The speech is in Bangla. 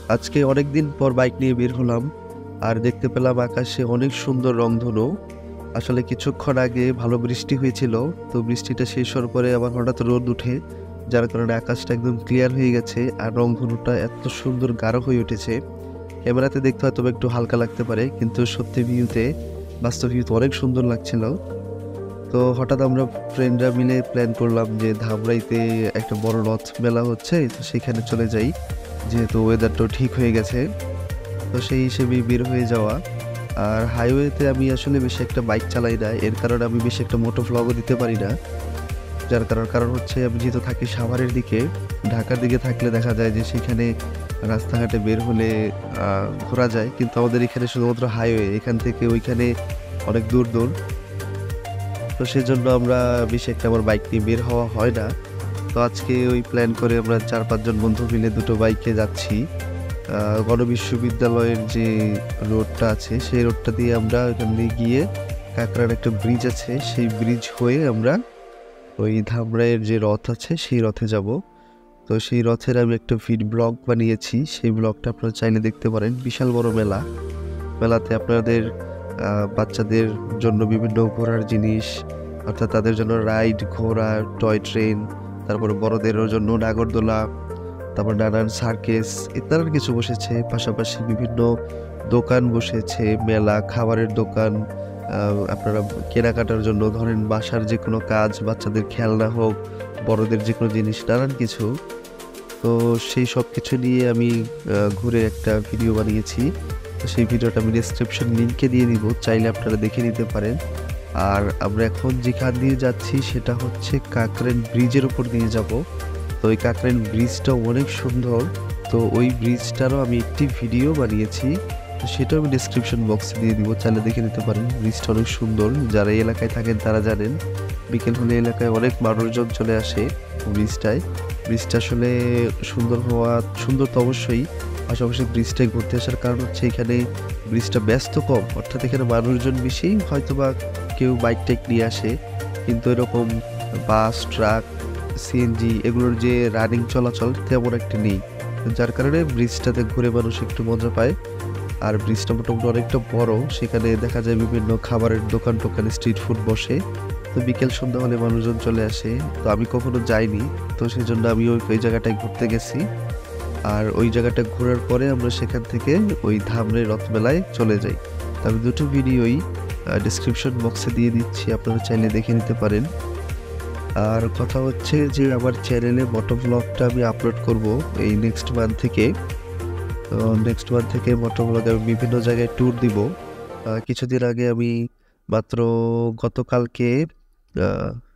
আজকে অনেকদিন পর বাইক নিয়ে বের হলাম আর দেখতে পেলাম আকাশে অনেক সুন্দর রংধনু। আসলে কিছুক্ষণ আগে ভালো বৃষ্টি হয়েছিল, তো বৃষ্টিটা শেষ হওয়ার পরে আবার হঠাৎ রোদ উঠে, যার কারণে আকাশটা একদম ক্লিয়ার হয়ে গেছে আর রংধনুটা এত সুন্দর গাঢ় হয়ে উঠেছে। ক্যামেরাতে দেখতে হয়তো একটু হালকা লাগতে পারে, কিন্তু সত্যি ভিউতে, বাস্তব ভিউতে অনেক সুন্দর লাগছিল। তো হঠাৎ আমরা ফ্রেন্ডরা মিলে প্ল্যান করলাম যে ধামরাইতে একটা বড় রথ মেলা হচ্ছে, তো সেখানে চলে যাই, যেহেতু ওয়েদারটাও ঠিক হয়ে গেছে। তো সেই হিসেবেই বের হয়ে যাওয়া। আর হাইওয়েতে আমি আসলে বেশি একটা বাইক চালাই না, এর কারণে আমি বেশি একটা মোটো ভ্লগও দিতে পারি না। যার কারণ হচ্ছে আমি যেহেতু থাকি সাভারের দিকে, ঢাকার দিকে থাকলে দেখা যায় যে সেখানে রাস্তাঘাটে বের হলে ঘোরা যায়, কিন্তু আমাদের এখানে শুধুমাত্র হাইওয়ে, এখান থেকে ওইখানে অনেক দূর দূর। তো সেজন্য আমরা বেশি একটা আমার বাইক নিয়ে বের হওয়া হয় না। তো আজকে ওই প্ল্যান করে আমরা 4-5 জন বন্ধু মিলে দুটো বাইকে যাচ্ছি। গণবিশ্ববিদ্যালয়ের যে রোডটা আছে সেই রোডটা দিয়ে আমরা ওখান দিয়ে গিয়ে কাঁকড়ার একটা ব্রিজ আছে, সেই ব্রিজ হয়ে আমরা ওই ধামরাইয়ের যে রথ আছে সেই রথে যাব। তো সেই রথের আমি একটা ব্লগ বানিয়েছি, সেই ব্লগটা আপনারা চাইলে দেখতে পারেন। বিশাল বড় মেলা, মেলাতে আপনাদের বাচ্চাদের জন্য বিভিন্ন ঘোরার জিনিস, অর্থাৎ তাদের জন্য রাইড, ঘোড়া, টয় ট্রেন, তারপরে বড়দেরও জন্য নাগরদোলা, তারপর নানান সার্কেস ইত্যাদি কিছু বসেছে। পাশাপাশি বিভিন্ন দোকান বসেছে, মেলা, খাবারের দোকান, আপনারা কেনাকাটার জন্য ধরেন বাসার যে কোনো কাজ, বাচ্চাদের খেলনা হোক, বড়দের যে কোনো জিনিস, নানান কিছু। তো সেই সব কিছু নিয়ে আমি ঘুরে একটা ভিডিও বানিয়েছি। তো সেই ভিডিওটা আমি ডেসক্রিপশন লিঙ্কে দিয়ে দিব, চাইলে আপনারা দেখে নিতে পারেন। আর আমরা এখন যেখান দিয়ে যাচ্ছি সেটা হচ্ছে কাকরেন ব্রিজের উপর দিয়ে যাব। তো ওই কাকরেন ব্রিজটা অনেক সুন্দর, তো ওই ব্রিজটারও আমি একটি ভিডিও বানিয়েছি, তো সেটাও আমি ডেসক্রিপশন বক্সে দিয়ে দিব, চাইলে দেখে নিতে পারেন। ব্রিজটা অনেক সুন্দর, যারা এই এলাকায় থাকেন তারা জানেন। বিকেল হলে এলাকায় অনেক মানুষজন চলে আসে ব্রিজটায়। ব্রিজটা আসলে সুন্দর তো অবশ্যই, পাশাপাশি ব্রিজটায় ঘুরতে আসার কারণ হচ্ছে এখানে ব্রিজটা ব্যস্ত কম, অর্থাৎ এখানে মানুষজন বেশি, হয়তোবা কেউ বাইক টাইক নিয়ে আসে, কিন্তু এরকম বাস, ট্রাক, সিএনজি এগুলোর যে রানিং চলাচল তেমন একটা নেই। যার কারণে ব্রিজটাতে ঘুরে মানুষ একটু মজা পায়। আর ব্রিজটা মোটামুটি অনেকটা বড়, সেখানে দেখা যায় বিভিন্ন খাবারের দোকান টোকান, স্ট্রিট ফুড বসে। তো বিকেল সন্ধ্যা হলে মানুষজন চলে আসে। তো আমি কখনো যাইনি, তো সেই জন্য আমি ওই জায়গাটায় ঘুরতে গেছি। আর ওই জায়গাটা ঘোরার পরে আমরা সেখান থেকে ওই ধামরাই রথমেলায় চলে যাই। তো আমি দুটো ভিডিওই ডিসক্রিপশন বক্সে দিয়ে দিচ্ছি, আপনারা চাইলে দেখে নিতে পারেন। আর কথা হচ্ছে যে আমার চ্যানেলে মোটো ব্লগটা আমি আপলোড করব এই নেক্সট মান্থ থেকে। তো নেক্সট মান্থ থেকে মোটো ব্লগে আমি বিভিন্ন জায়গায় ট্যুর দিব। কিছুদিন আগে আমি মাত্র গতকালকে